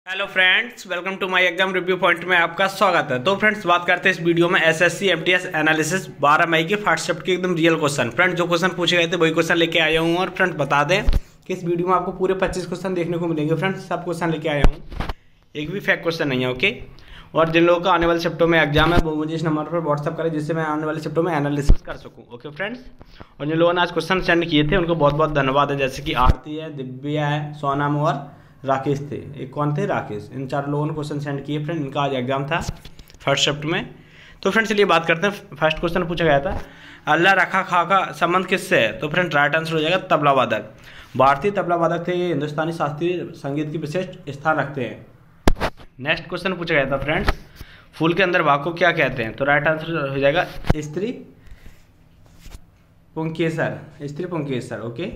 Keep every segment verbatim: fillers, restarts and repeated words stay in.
Hello friends, welcome to my exam review point में आपका स्वागत है। तो फ्रेंड्स, बात करते हैं इस वीडियो में एसएससी एमटीएस एनालिसिस बारह मई के फर्स्ट शिफ्ट के एकदम रियल क्वेश्चन। फ्रेंड्स, जो क्वेश्चन पूछे गए थे वही क्वेश्चन लेके आया हूँ। और फ्रेंड्स, बता दें कि इस वीडियो में आपको पूरे पच्चीस क्वेश्चन देखने को मिलेंगे। फ्रेंड्स, सब क्वेश्चन लेके आया हूँ, एक भी फेक क्वेश्चन नहीं है। ओके, और जिन लोगों का आने वाले शिफ्टों में एग्जाम है वो मुझे इस नंबर पर व्हाट्सअप करें, जिससे मैं आने वाले शिफ्टों में एनालिसिस कर सकूँ। ओके फ्रेंड्स, और जिन लोगों ने आज क्वेश्चन सेंड किए थे उनको बहुत बहुत धन्यवाद है। जैसे कि आरती है, दिव्या है, सोनम और राकेश थे। एक कौन थे? राकेश। इन चार लोगों ने क्वेश्चन सेंड किए। फ्रेंड, इनका आज एग्जाम था फर्स्ट शिफ्ट में। तो फ्रेंड्स, चलिए बात करते हैं। फर्स्ट क्वेश्चन पूछा गया था, अल्लाह रखा खा का संबंध किससे है? तो फ्रेंड, राइट आंसर हो जाएगा तबला वादक। भारतीय तबला वादक थे, ये हिंदुस्तानी शास्त्रीय संगीत की विशिष्ट स्थान रखते हैं। नेक्स्ट क्वेश्चन पूछा गया था फ्रेंड्स, फूल के अंदर भाग को क्या कहते हैं? तो राइट आंसर हो जाएगा स्त्री पुंकेसर। स्त्री पुंकेसर। ओके,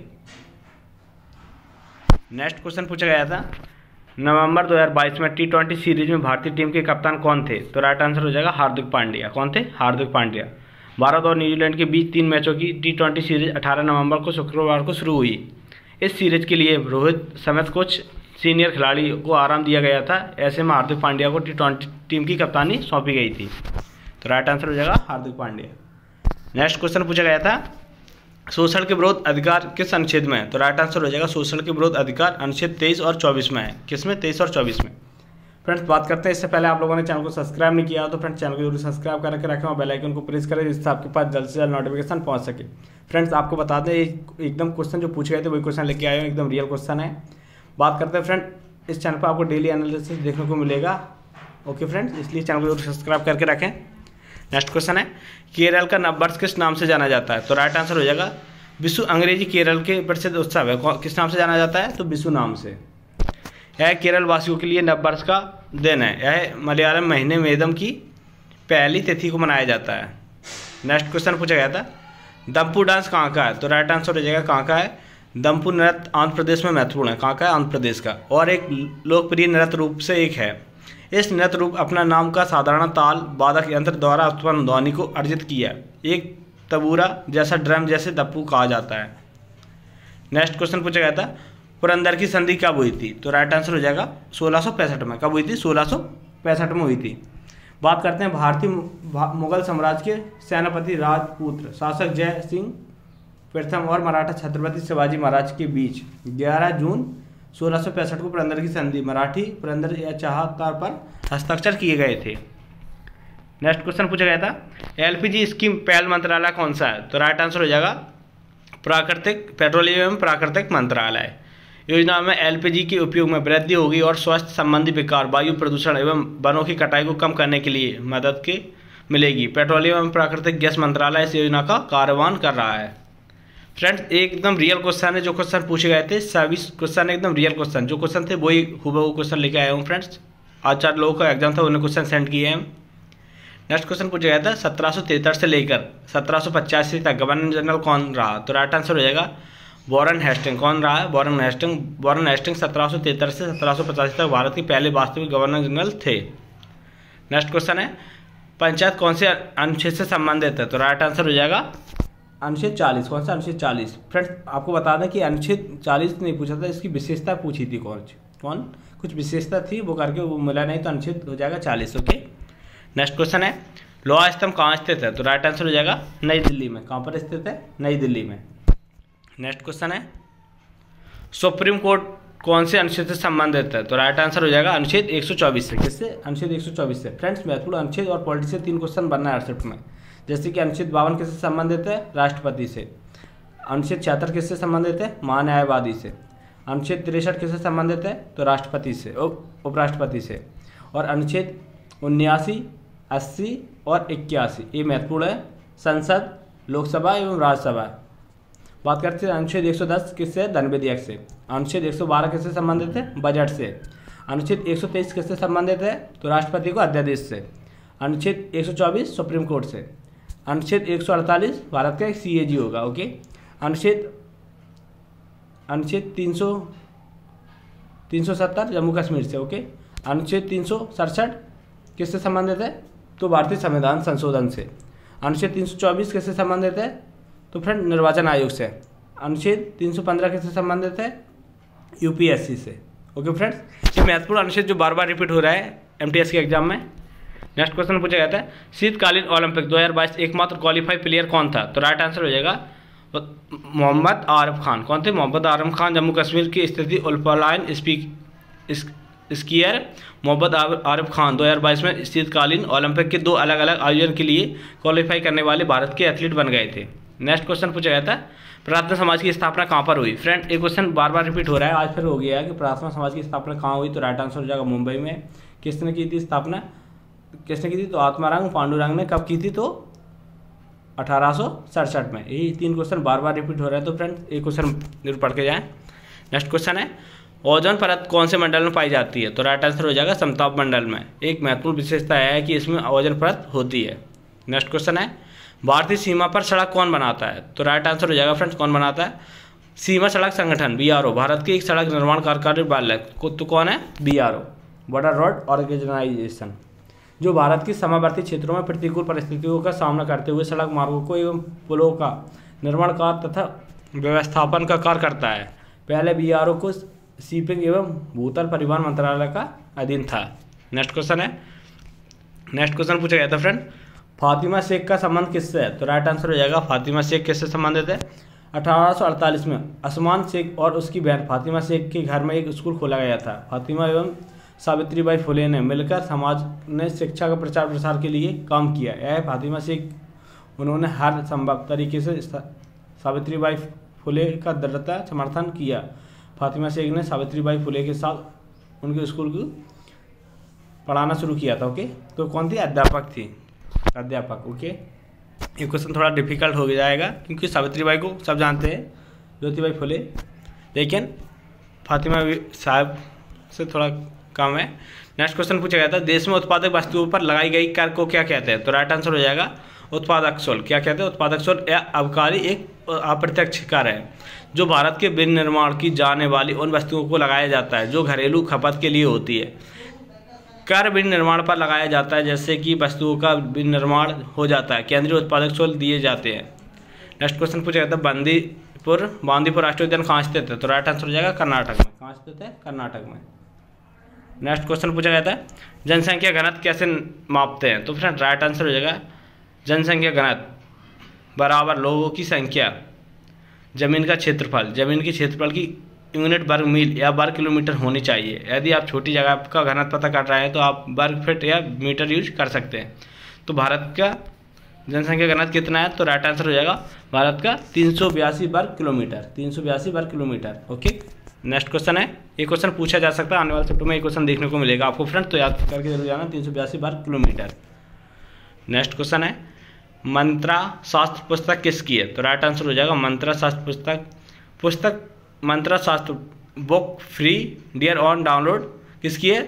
नेक्स्ट क्वेश्चन पूछा गया था, नवंबर दो हज़ार बाईस में टी ट्वेंटी सीरीज में भारतीय टीम के कप्तान कौन थे? तो राइट आंसर हो जाएगा हार्दिक पांड्या। कौन थे? हार्दिक पांड्या। भारत और न्यूजीलैंड के बीच तीन मैचों की टी ट्वेंटी सीरीज अठारह नवंबर को शुक्रवार को शुरू हुई। इस सीरीज के लिए रोहित समेत कुछ सीनियर खिलाड़ी को आराम दिया गया था। ऐसे में हार्दिक पांड्या को टी ट्वेंटी टीम की कप्तानी सौंपी गई थी। तो राइट आंसर हो जाएगा हार्दिक पांड्या। नेक्स्ट क्वेश्चन पूछा गया था, शोषण के विरोध अधिकार किस अनुच्छेद में है? तो राइट आंसर हो जाएगा शोषण के विरोध अधिकार अनुच्छेद तेईस और चौबीस में है। किसमें? तेईस और चौबीस में। फ्रेंड्स, बात करते हैं, इससे पहले आप लोगों ने चैनल को सब्सक्राइब नहीं किया तो फ्रेंड्स चैनल को जरूर सब्सक्राइब करके रखें और बेल आइकन को प्रेस करें, जिससे आपके पास जल्द से जल्द नोटिफिकेशन पहुंच सके। फ्रेंड्स, आपको बता दें, एकदम क्वेश्चन जो पूछे गए थे वही क्वेश्चन लेके आए हैं, एकदम रियल क्वेश्चन है। बात करते हैं फ्रेंड, इस चैनल पर आपको डेली एनालिसिस देखने को मिलेगा। ओके फ्रेंड्स, इसलिए चैनल को जरूर सब्सक्राइब करके रखें। नेक्स्ट क्वेश्चन है, केरल का नववर्ष किस नाम से जाना जाता है? तो राइट आंसर हो जाएगा विशु। अंग्रेजी केरल के प्रसिद्ध उत्सव है, किस नाम से जाना जाता है? तो विशु नाम से। यह केरल वासियों के लिए नववर्ष का दिन है। यह मलयालम महीने मेदम की पहली तिथि को मनाया जाता है। नेक्स्ट क्वेश्चन पूछा गया था, दम्पू डांस कहाँ का है? तो राइट आंसर हो जाएगा कहाँ का है? दम्पू नृत्य आंध्र प्रदेश में महत्वपूर्ण है। कहाँ का है? आंध्र प्रदेश का। और एक लोकप्रिय नृत्य रूप से एक है। इस नृत्य रूप अपना नाम का साधारण ताल वादक यंत्र द्वारा उत्पन्न ध्वनि को अर्जित किया। एक तबूरा जैसा ड्रम जैसे दप्पू कहा जाता है। नेक्स्ट क्वेश्चन पूछा गया था, पुरंदर की संधि कब हुई थी? तो राइट आंसर हो जाएगा सोलह सौ पैंसठ में। कब हुई थी? सोलह सौ पैंसठ में हुई थी। बात करते हैं भारतीय मुगल साम्राज्य के सेनापति राजपुत्र शासक जय सिंह प्रथम और मराठा छत्रपति शिवाजी महाराज के बीच ग्यारह जून सोलह सौ पैंसठ को पुरंदर की संधि मराठी पुरंदर या चाहतार पर हस्ताक्षर किए गए थे। नेक्स्ट क्वेश्चन पूछा गया था, एलपीजी स्कीम पहल मंत्रालय कौन सा है? तो राइट आंसर हो जाएगा प्राकृतिक पेट्रोलियम एवं प्राकृतिक मंत्रालय। योजना में एलपीजी के उपयोग में वृद्धि होगी और स्वास्थ्य संबंधी विकार, वायु प्रदूषण एवं वनों की कटाई को कम करने के लिए मदद की मिलेगी। पेट्रोलियम एवं प्राकृतिक गैस मंत्रालय इस योजना का कार्यान्वयन कर रहा है। फ्रेंड्स, एकदम रियल क्वेश्चन है। जो क्वेश्चन पूछे गए थे सभी क्वेश्चन एकदम रियल क्वेश्चन, जो क्वेश्चन थे वही हूबहू क्वेश्चन लेके आया हूँ। फ्रेंड्स, आज चार लोगों का एग्जाम था, उन्हें क्वेश्चन सेंड किए हैं। नेक्स्ट क्वेश्चन पूछा गया था, सत्रह सौ तिहत्तर से लेकर सत्रह सौ पचासी तक गवर्नर जनरल कौन रहा? तो राइट आंसर हो जाएगा वॉरेन हेस्टिंग। कौन रहा है? Warren Hasting. वॉरेन हेस्टिंग सत्रह सौ तिहत्तर से सत्रह सौ पचासी तक भारत के पहले वास्तविक गवर्नर जनरल थे। नेक्स्ट क्वेश्चन है, पंचायत कौन से अनुच्छेद से संबंधित है? तो राइट आंसर हो जाएगा अनुच्छेद चालीस। कौन सा? अनुच्छेद चालीस। फ्रेंड्स, आपको बता दें कि अनुच्छेद चालीस नहीं पूछा था, इसकी विशेषता पूछी थी। कौन कौन कुछ विशेषता थी वो करके वो मिला नहीं, तो अनुच्छेद हो जाएगा चालीस। ओके, नेक्स्ट क्वेश्चन है, लोहा स्तंभ कहाँ स्थित है? तो राइट आंसर हो जाएगा नई दिल्ली में। कहाँ पर स्थित है? नई दिल्ली में। नेक्स्ट क्वेश्चन है, सुप्रीम कोर्ट कौन से अनुच्छेद से संबंधित है? तो राइट आंसर हो जाएगा अनुच्छेद एक सौ चौबीस से। किससे? अनुच्छेद एक सौ चौबीस से। फ्रेंड्स, महत्वपूर्ण अनुच्छेद और पॉलिटी से तीन क्वेश्चन बनना है शिफ्ट में। जैसे कि अनुच्छेद बावन किससे संबंधित है? राष्ट्रपति से। अनुच्छेद छिहत्तर किससे संबंधित है? महान्यायवादी से। अनुच्छेद तिरसठ किससे संबंधित है? तो राष्ट्रपति से, उपराष्ट्रपति से। और अनुच्छेद उन्यासी, अस्सी और इक्यासी ये महत्वपूर्ण है, संसद, लोकसभा एवं राज्यसभा। बात करते हैं अनुच्छेद एक सौ दस किससे? धन विधेयक से। अनुच्छेद एक सौ बारह किससे संबंधित है? बजट से। अनुच्छेद एक सौ तेईस किससे संबंधित है? तो राष्ट्रपति को अध्यादेश से। अनुच्छेद एक सौ चौबीस सुप्रीम कोर्ट से। अनुच्छेद एक सौ अड़तालीस भारत का एक सीएजी होगा। ओके, अनुच्छेद अनुच्छेद तीन सौ तीन सौ सत्तर जम्मू कश्मीर से। ओके, अनुच्छेद तीन सौ सड़सठ किससे संबंधित है? तो भारतीय संविधान संशोधन से। अनुच्छेद तीन सौ चौबीस किससे संबंधित है? तो फ्रेंड निर्वाचन आयोग से। अनुच्छेद तीन सौ पंद्रह किससे संबंधित है? यूपीएससी से। ओके फ्रेंड्स, ये महत्वपूर्ण अनुच्छेद जो बार बार रिपीट हो रहा है एमटीएस के एग्जाम में। नेक्स्ट क्वेश्चन पूछा जाता है शीतकालीन ओलंपिक दो हज़ार बाईस एकमात्र क्वालिफाई प्लेयर कौन था? तो राइट आंसर हो जाएगा मोहम्मद आरिफ खान। कौन थे? मोहम्मद आरिफ खान। जम्मू कश्मीर की स्थिति alpine ski skier Mohammad Arif Khan दो हज़ार बाईस में शीतकालीन ओलंपिक के दो अलग अलग आयोजन के लिए क्वालिफाई करने वाले भारत के एथलीट बन गए थे। नेक्स्ट क्वेश्चन पूछा गया था प्रार्थना समाज की स्थापना कहाँ पर हुई? फ्रेंड, एक क्वेश्चन बार बार रिपीट हो रहा है, आज फिर हो गया है कि प्रार्थना समाज की स्थापना कहाँ हुई? तो राइट आंसर हो जाएगा मुंबई में। किसने की थी स्थापना? किसने की थी? तो आत्माराम पांडुरंग ने। कब की थी? तो अठारह सौ सड़सठ में। यही तीन क्वेश्चन बार बार रिपीट हो रहे हैं, तो फ्रेंड एक क्वेश्चन जरूर पढ़ के जाएं। नेक्स्ट क्वेश्चन है ओजोन परत कौन से मंडल में पाई जाती है? तो राइट आंसर हो जाएगा समताप मंडल में। एक महत्वपूर्ण विशेषता है कि इसमें ओजोन परत होती है। नेक्स्ट क्वेश्चन है भारतीय सीमा पर सड़क कौन बनाता है? तो राइट आंसर हो जाएगा फ्रेंड्स कौन बनाता है? सीमा सड़क संगठन बी आर ओ भारत की एक सड़क निर्माण कार्यकारी बल है। तो कौन है? B R O border road organisation, जो भारत की सीमावर्ती क्षेत्रों में प्रतिकूल परिस्थितियों का सामना करते हुए सड़क मार्गों को एवं पुलों का निर्माण कार्य तथा व्यवस्थापन का कार्य करता है। पहले बी आर ओ को शिपिंग एवं भूतल परिवहन मंत्रालय का अधीन था। नेक्स्ट क्वेश्चन है नेक्स्ट क्वेश्चन पूछा गया था फ्रेंड फातिमा शेख का संबंध किससे है? तो राइट आंसर हो जाएगा फातिमा शेख किससे संबंधित है? अठारह सौ अड़तालीस में असमान शेख और उसकी बहन फातिमा शेख के घर में एक स्कूल खोला गया था। फातिमा एवं सावित्रीबाई फुले ने मिलकर समाज ने शिक्षा का प्रचार प्रसार के लिए काम किया। यह फातिमा शेख उन्होंने हर संभव तरीके से सावित्रीबाई फुले का दृढ़ता समर्थन किया। फातिमा शेख ने सावित्रीबाई फुले के साथ उनके स्कूल को पढ़ाना शुरू किया था। ओके, तो कौन थी? अध्यापक थी, अध्यापक। ओके, ये क्वेश्चन थोड़ा डिफिकल्ट हो जाएगा क्योंकि सावित्रीबाई को सब जानते हैं, ज्योतिबाई फुले, लेकिन फातिमा साहब से थोड़ा कम है। नेक्स्ट क्वेश्चन पूछा गया था देश में उत्पादक वस्तुओं पर लगाई गई कर को क्या कहते हैं? तो राइट आंसर हो जाएगा उत्पादक शुल्क। क्या कहते हैं? उत्पादक शुल्क या अबकारी एक अप्रत्यक्ष कर है जो भारत के विनिर्माण की जाने वाली उन वस्तुओं को लगाया जाता है जो घरेलू खपत के लिए होती है। कर विनिर्माण पर लगाया जाता है, जैसे कि वस्तुओं का विनिर्माण हो जाता है, केंद्रीय उत्पादक शुल्क दिए जाते हैं। नेक्स्ट क्वेश्चन पूछा गया था बांदीपुर बांदीपुर राष्ट्रीय उद्यान कहाँ स्थित है? तो राइट आंसर हो जाएगा कर्नाटक में। कहाँ स्थित है? कर्नाटक में। नेक्स्ट क्वेश्चन पूछा गया था जनसंख्या घनत्व कैसे मापते हैं? तो फ्रेंड राइट आंसर हो जाएगा जनसंख्या घनत्व बराबर लोगों की संख्या जमीन का क्षेत्रफल, जमीन के क्षेत्रफल की यूनिट वर्ग मील या वर्ग किलोमीटर होनी चाहिए। यदि आप छोटी जगह का घनत्व पता कर रहे हैं तो आप वर्ग फीट या मीटर यूज कर सकते हैं। तो भारत का जनसंख्या घनत्व कितना है? तो राइट आंसर हो जाएगा भारत का तीन सौ बयासी वर्ग किलोमीटर, तीन सौ बयासी वर्ग किलोमीटर। ओके, नेक्स्ट क्वेश्चन है, एक क्वेश्चन पूछा जा सकता है आने वाले चैप्टर में, एक क्वेश्चन देखने को मिलेगा आपको फ्रेंड, तो याद करके जरूर जाना तीन सौ बयासी वर्ग किलोमीटर। नेक्स्ट क्वेश्चन है मंत्रा शास्त्र पुस्तक किसकी है? तो राइट आंसर हो जाएगा मंत्रा शास्त्र पुस्तक पुस्तक मंत्रा शास्त्र book free dear on download किसकी है?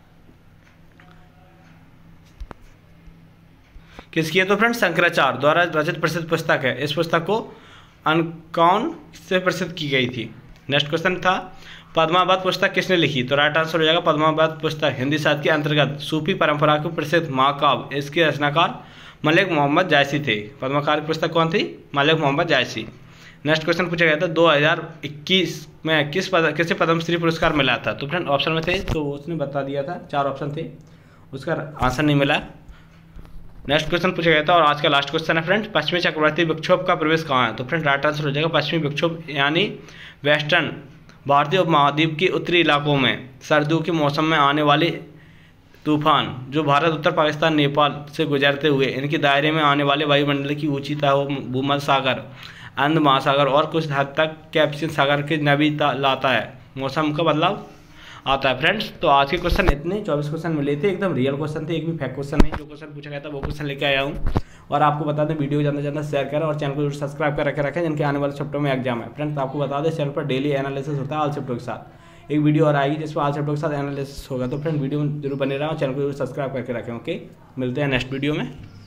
किसकी है? तो फ्रेंड शंकराचार्य द्वारा रचित प्रसिद्ध पुस्तक है। इस पुस्तक को अनकॉन से प्रसिद्ध की गई थी। नेक्स्ट क्वेश्चन था पद्मावत पुस्तक किसने लिखी? तो राइट आंसर हो जाएगा पद्मावत पुस्तक हिंदी साहित्य के अंतर्गत सूफी परंपरा के प्रसिद्ध महाकाव्य, इसके रचनाकार मलिक मोहम्मद जायसी थे। पद्माकार पुस्तक कौन थी? मलिक मोहम्मद जायसी। नेक्स्ट क्वेश्चन पूछा गया था दो हज़ार इक्कीस में किस पद किसे पद्मश्री पुरस्कार मिला था? तो फ्रेंड ऑप्शन में थे तो उसने बता दिया था, चार ऑप्शन थे, उसका आंसर नहीं मिला। नेक्स्ट क्वेश्चन पूछा गया था और आज का लास्ट क्वेश्चन है फ्रेंड पश्चिमी चक्रवाती विक्षोभ का प्रवेश कहाँ है? तो फ्रेंड राइट आंसर हो जाएगा पश्चिमी विक्षोभ यानी वेस्टर्न भारतीय उपमहाद्वीप के उत्तरी इलाकों में सर्दियों के मौसम में आने वाले तूफान जो भारत, उत्तर पाकिस्तान, नेपाल से गुजरते हुए इनके दायरे में आने वाले वायुमंडल की ऊंची तहों, भूमध्य सागर, अंध महासागर और कुछ हद तक कैप्सियन सागर के नबी लाता है, मौसम का बदलाव आता है। फ्रेंड्स, तो आज के क्वेश्चन इतने चौबीस क्वेश्चन मिले थे, एकदम रियल क्वेश्चन थे, एक भी फैक्ट क्वेश्चन नहीं। जो क्वेश्चन पूछा गया था वो क्वेश्चन लेके आया हूँ। और आपको बता दें वीडियो ज़्यादा ज़्यादा शेयर करें और चैनल को जरूर सब्सक्राइब कर रखे रखें जिनके आने वाले चैप्टर में एग्जाम है। फ्रेंड्स, आपको बता दें चैनल पर डेली एनालिसिस होता है ऑल चैप्टर के साथ। एक वीडियो और आएगी जिसमें ऑल चैप्टर के साथ एनालिसिस होगा। तो फ्रेंड वीडियो में जरूर बने रहा, चैनल को जरूर सब्सक्राइब करके रखें। ओके, मिलते हैं नेक्स्ट वीडियो में।